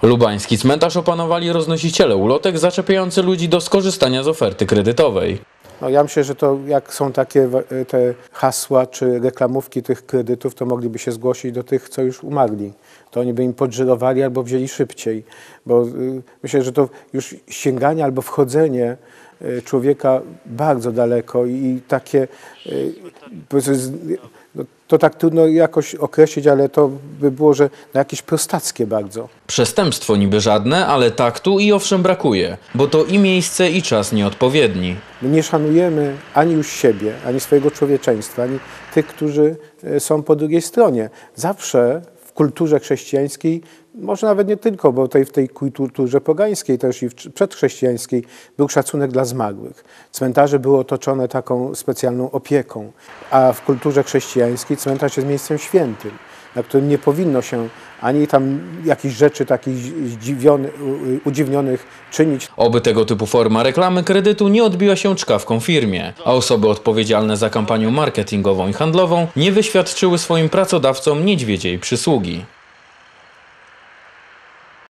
Lubański cmentarz opanowali roznosiciele ulotek zaczepiający ludzi do skorzystania z oferty kredytowej. No ja myślę, że to jak są takie te hasła czy reklamówki tych kredytów, to mogliby się zgłosić do tych, co już umarli. To oni by im podżyrowali albo wzięli szybciej. Bo myślę, że to już sięganie albo wchodzenie człowieka bardzo daleko i takie, to tak trudno jakoś określić, ale to by było, że jakieś prostackie bardzo. Przestępstwo niby żadne, ale taktu i owszem brakuje, bo to i miejsce i czas nieodpowiedni. My nie szanujemy ani już siebie, ani swojego człowieczeństwa, ani tych, którzy są po drugiej stronie. Zawsze w kulturze chrześcijańskiej, może nawet nie tylko, bo w tej kulturze pogańskiej też i przedchrześcijańskiej był szacunek dla zmarłych. Cmentarze były otoczone taką specjalną opieką, a w kulturze chrześcijańskiej cmentarz jest miejscem świętym, na którym nie powinno się ani tam jakichś rzeczy takich udziwnionych czynić. Oby tego typu forma reklamy kredytu nie odbiła się czkawką firmie, a osoby odpowiedzialne za kampanię marketingową i handlową nie wyświadczyły swoim pracodawcom niedźwiedziej przysługi.